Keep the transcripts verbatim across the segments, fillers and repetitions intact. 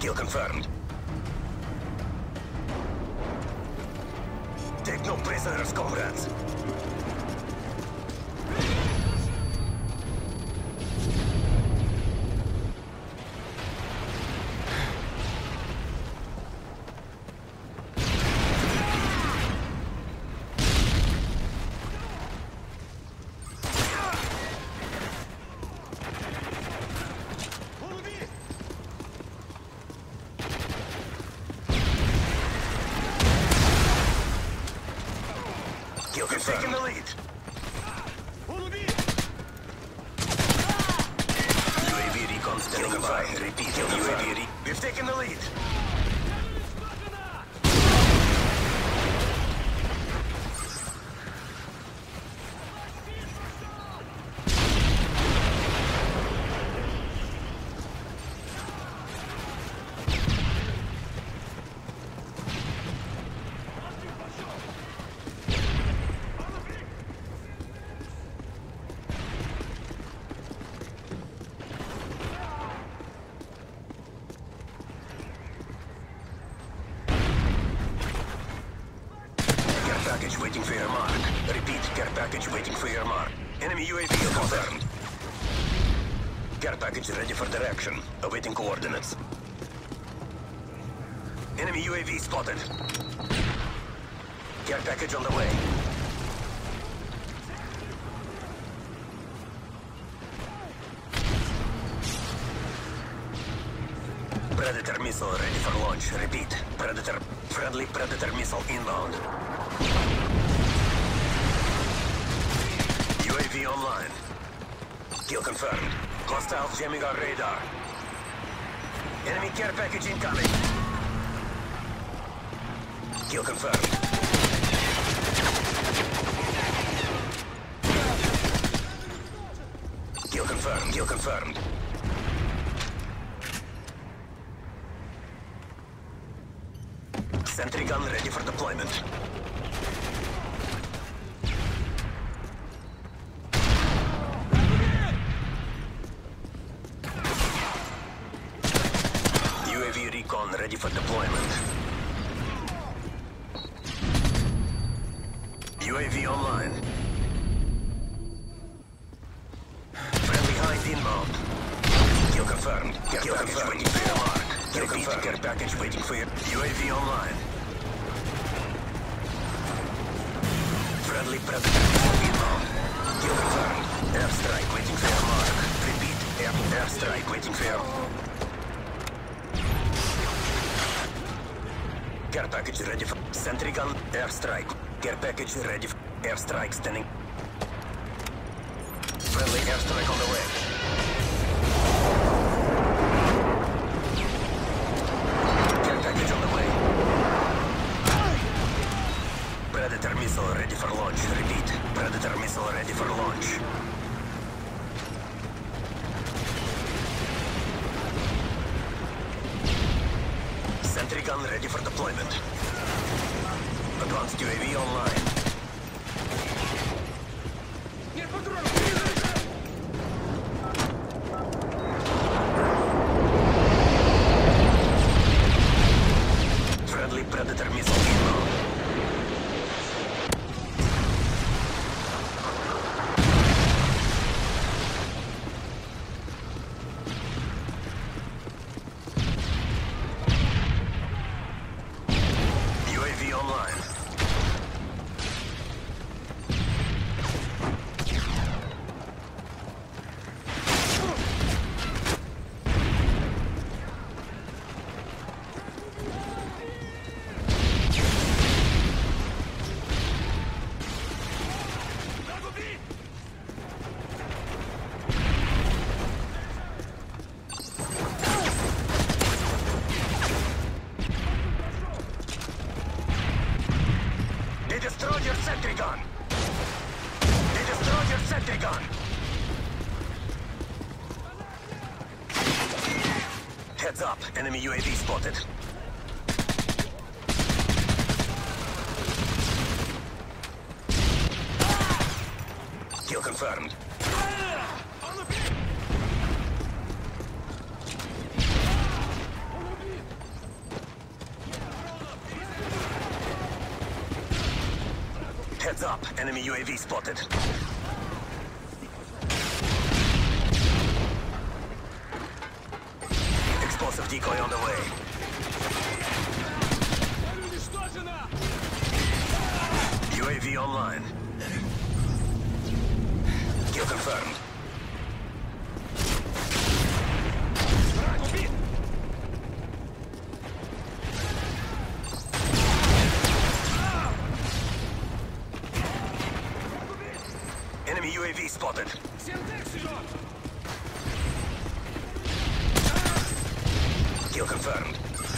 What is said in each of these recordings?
Kill confirmed. Take no prisoners, comrades. You've taken the lead. U A V recon standing by. Repeat, U A V recon. We've taken the lead. Package waiting for your mark. Repeat, care package waiting for your mark. Enemy U A V confirmed. Care package ready for direction. Awaiting coordinates. Enemy U A V spotted. Care package on the way. Predator missile ready for launch. Repeat, Predator, friendly Predator missile inbound. U A V online. Kill confirmed. Hostiles jamming our radar. Enemy care package incoming. Kill confirmed. Kill confirmed. Kill confirmed. Sentry gun ready for deployment. U A V recon ready for deployment. U A V online. Friendly hind inbound. Kill confirmed. Care Kill package confirmed. Waiting for your mark. Kill Repeat, confirmed. Care package waiting for your U A V online. Friendly Predator inbound. Kill confirmed. Airstrike waiting for your mark. Repeat. Air airstrike waiting for your... Care package ready for... Sentry gun. Airstrike. Care package ready for... Airstrike standing. Friendly airstrike on the way. Care package on the way. Predator missile ready for launch. Repeat. Predator missile ready for launch. Sentry gun ready for deployment. Advanced U A V online. Friendly Predator missile inbound. U A V online. They destroyed your sentry gun! They destroyed your sentry gun! Heads up, enemy U A V spotted. Kill confirmed. Heads up, enemy U A V spotted. Explosive decoy on the way. U A V online. Kill confirmed. Enemy U A V spotted. Kill confirmed.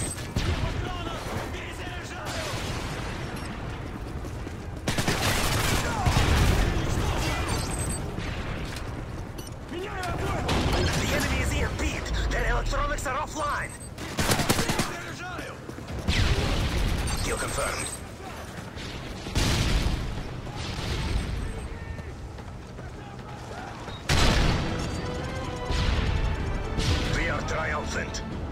The enemy is E M P'd. Their electronics are offline. Kill confirmed. We are triumphant.